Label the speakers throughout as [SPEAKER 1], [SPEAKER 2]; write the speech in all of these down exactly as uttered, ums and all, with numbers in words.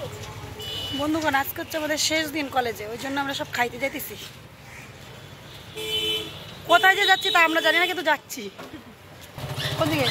[SPEAKER 1] বন্ধুগণ আজকে হচ্ছে আমাদের শেষ দিন কলেজে, ওই জন্য আমরা সব খাইতে যাইতেছি। কোথায় যে যাচ্ছি তা আমরা জানি না, কিন্তু যাচ্ছি। কোনদিকে?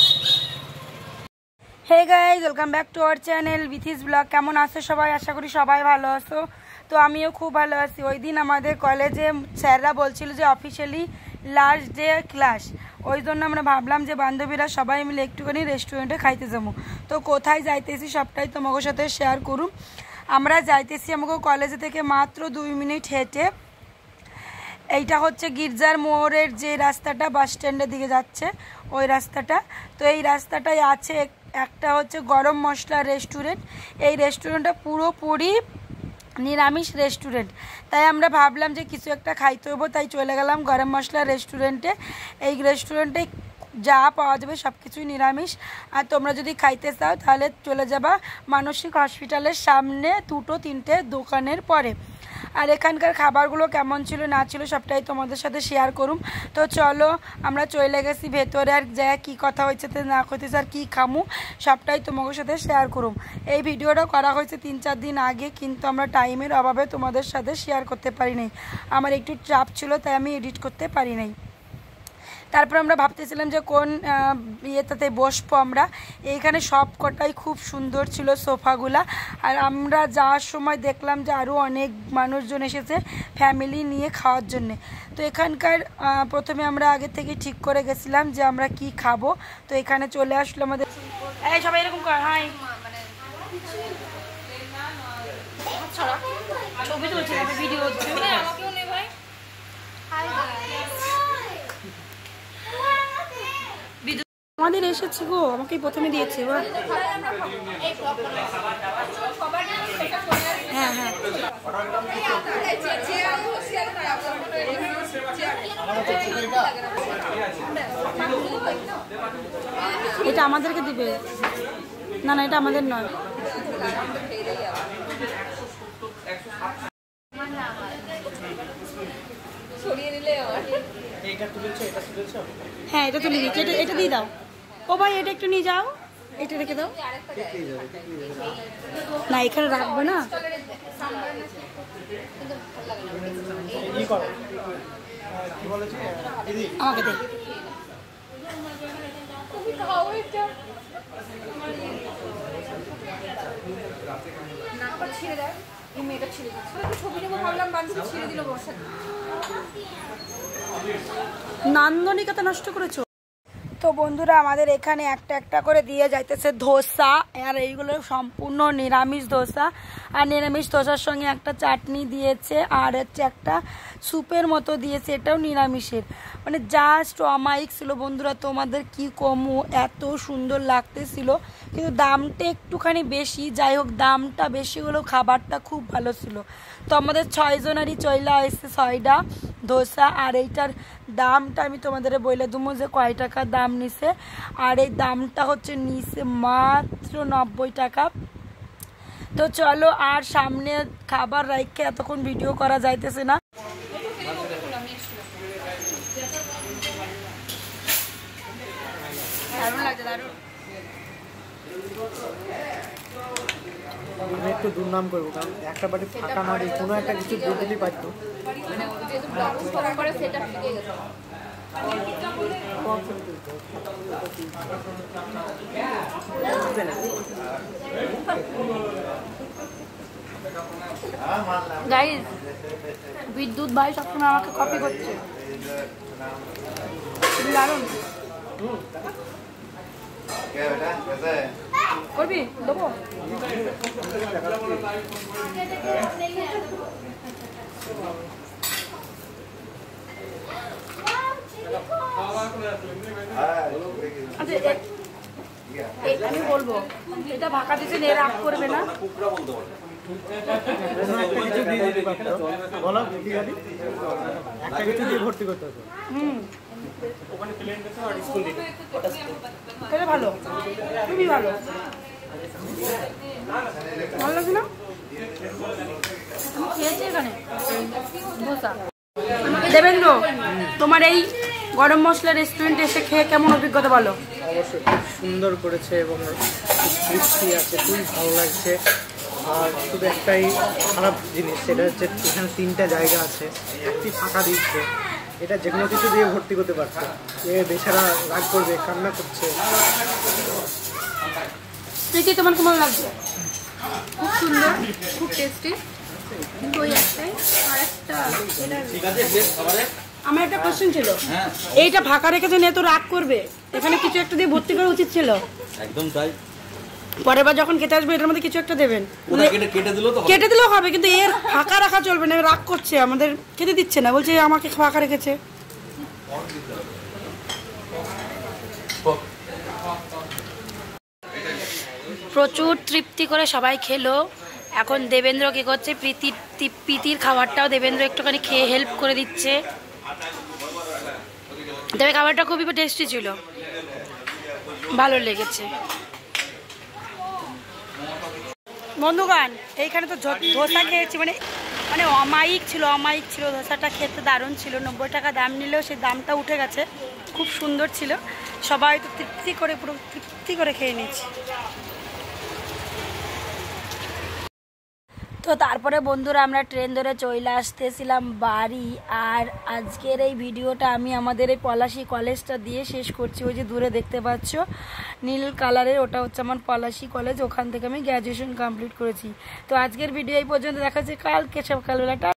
[SPEAKER 1] Hey guys, welcome back to our channel Bithi's blog. কেমন আছো সবাই? আশা করি সবাই ভালো আছো। তো আমিও খুব ভালো আছি। ওই দিন আমাদের কলেজে স্যাররা বলছিল যে অফিসিয়ালি লাস্ট ডে ক্লাস, ওই জন্য আমরা ভাবলাম যে বান্ধবীরা সবাই মিলে একটুখানি রেস্টুরেন্টে খাইতে যাবো। তো কোথায় যাইতেছি সবটাই তোমাদের সাথে শেয়ার করুন। আমরা যাইতেছি আমাকে কলেজে থেকে মাত্র দুই মিনিট হেঁটে। এইটা হচ্ছে গির্জার মোড়ের যে রাস্তাটা বাস স্ট্যান্ডের দিকে যাচ্ছে, ওই রাস্তাটা। তো এই রাস্তাটায় আছে একটা হচ্ছে গরম মশলা রেস্টুরেন্ট। এই রেস্টুরেন্টটা পুরোপুরি নিরামিষ রেস্টুরেন্ট, তাই আমরা ভাবলাম যে কিছু একটা খাইতে হবো, তাই চলে গেলাম গরম মশলা রেস্টুরেন্টে। এই রেস্টুরেন্টে যা পাওয়া যাবে সব কিছুই নিরামিষ। আর তোমরা যদি খাইতে চাও তাহলে চলে যাবা মানসিক হসপিটালের সামনে দুটো তিনটে দোকানের পরে। আর এখানকার খাবারগুলো কেমন ছিল না ছিল সবটাই তোমাদের সাথে শেয়ার করুম। তো চলো আমরা চলে গেছি ভেতরে, আর যা কী কথা হয়েছে না হইতেছে আর কী খামু সবটাই তোমাদের সাথে শেয়ার করুম। এই ভিডিওটা করা হয়েছে তিন চার দিন আগে, কিন্তু আমরা টাইমের অভাবে তোমাদের সাথে শেয়ার করতে পারি নাই। আমার একটু চাপ ছিল, তাই আমি এডিট করতে পারি নাই। তারপর আমরা ভাবতেছিলাম যে কোন ইয়েটাতে বসবো আমরা। এইখানে সব কটাই খুব সুন্দর ছিল সোফাগুলা। আর আমরা যাওয়ার সময় দেখলাম যে আরও অনেক মানুষজন এসেছে ফ্যামিলি নিয়ে খাওয়ার জন্যে। তো এখানকার প্রথমে আমরা আগে থেকে ঠিক করে গেছিলাম যে আমরা কি খাবো। তো এখানে চলে আসলো আমাদের এই সবাই এরকম কর, হাই ছবি তুলছি, ভিডিও হচ্ছে। আমাদের এসেছি গো, আমাকে প্রথমে দিয়েছে। হ্যাঁ হ্যাঁ এটা আমাদেরকে দিবে না? না, এটা আমাদের নয়। হ্যাঁ এটা তুলে দিচ্ছি, এটা এটা দিয়ে দাও। ও ভাই এটা একটু নিয়ে যাও, এটা রেখে দাও না, এখানে রাখবে না। আমাকে দে। নান্দনিকতা নষ্ট করেছো। তো বন্ধুরা আমাদের এখানে একটা একটা করে দিয়ে যাইতেছে ধোসা, আর এইগুলো সম্পূর্ণ নিরামিষ ধোসা। আর নিরামিষ ধোসার সঙ্গে একটা চাটনি দিয়েছে, আর হচ্ছে একটা স্যুপের মতো দিয়েছে, এটাও নিরামিষের। মানে জাস্ট অমায়িক ছিল বন্ধুরা, তোমাদের কি কমু, এত সুন্দর লাগতেছিল। কিন্তু দামটা একটুখানি বেশি, যাই হোক দামটা বেশি হলেও খাবারটা খুব ভালো ছিল। তো আমাদের ছয়জনেরই চইলা এসছে ছয়টা ধোসা। আর এইটার দামটা আমি তোমাদের বলে দেবো যে কয় টাকা দাম নিছে। আর এই দামটা হচ্ছে নিছে মাত্র নব্বই টাকা। তো চলো, আর সামনে খাবার রাইখে এতক্ষণ ভিডিও করা যাইতেছে না। দারুণ লাগছে, দারুণ।
[SPEAKER 2] আমি একটু দুর্নাম করবো, কারণ একটা বাড়ি ফাঁকা না দিয়ে কোনো একটা কিছু বলতেই পারতো।
[SPEAKER 1] গাইস, বিদ্যুৎ ভাই সবসময় আমাকে কপি করছে। দারুণ করবি, দেবো। আমি বলবো এটা ভাকা দিচ্ছে, এর আপ করবে না। হুম ভালো, খুবই ভালো। ভালো লাগছে না? আমি খেয়েছি এখানে ধোসা। দেবেন্দ্র, তোমার এই গরম মশলা রেস্টুরেন্টে এসে খেয়ে কেমন অভিজ্ঞতা বলো?
[SPEAKER 2] অবশ্যই খুব সুন্দর করেছে এবং খুব তৃপ্তি আছে, খুবই ভালো লাগছে। আর শুধু একটাই খারাপ জিনিস, সেটা হচ্ছে এখানে তিনটা জায়গা আছে, একটি ফাঁকা দিচ্ছে। এটা যে কোনো কিছু দিয়ে ভর্তি করতে পারছে। এ বেচারা রাগ করবে, কান্না করছে।
[SPEAKER 1] প্রীতি, তোমার কেমন লাগছে? খুব সুন্দর, খুব টেস্টি, কিন্তু ওই একটাই আর একটা আমার একটা কোশ্চেন ছিল, এইটা ফাঁকা রেখেছে নিয়ে তো রাগ করবে, এখানে কিছু একটা দিয়ে ভর্তি করা উচিত ছিল। একদম তাই, পরের বার যখন খেতে আসবে এটার মধ্যে কিছু একটা দেবেন। কেটে দিলেও হবে, কিন্তু এর ফাঁকা রাখা চলবে না, রাগ করছে, আমাদের খেতে দিচ্ছে না, বলছে আমাকে ফাঁকা রেখেছে। প্রচুর তৃপ্তি করে সবাই খেলো। এখন দেবেন্দ্র কি করছে, প্রীতির প্রীতির খাবারটাও দেবেন্দ্র একটুখানি খেয়ে হেল্প করে দিচ্ছে। তবে খাবারটা খুবই টেস্টি ছিল, ভালো লেগেছে। বন্ধুগণ, এইখানে তো ধোসা খেয়েছি, মানে মানে অমায়িক ছিল, অমায়িক ছিল ধোসাটা, খেতে দারুণ ছিল। নব্বই টাকা দাম নিলেও সেই দামটা উঠে গেছে, খুব সুন্দর ছিল। সবাই তো তৃপ্তি করে, পুরো তৃপ্তি করে খেয়ে নিয়েছি। তো তারপরে বন্ধুরা আমরা ট্রেন ধরে চলে আসতেছিলাম বাড়ি। আর আজকের এই ভিডিওটা আমি আমাদের এই পলাশী কলেজটা দিয়ে শেষ করছি। ওই যে দূরে দেখতে পাচ্ছ নীল কালারের, ওটা হচ্ছে আমার পলাশী কলেজ, ওখান থেকে আমি গ্র্যাজুয়েশন কমপ্লিট করেছি। তো আজকের ভিডিও এই পর্যন্ত, দেখা যাচ্ছে কালকে সকালবেলাটা।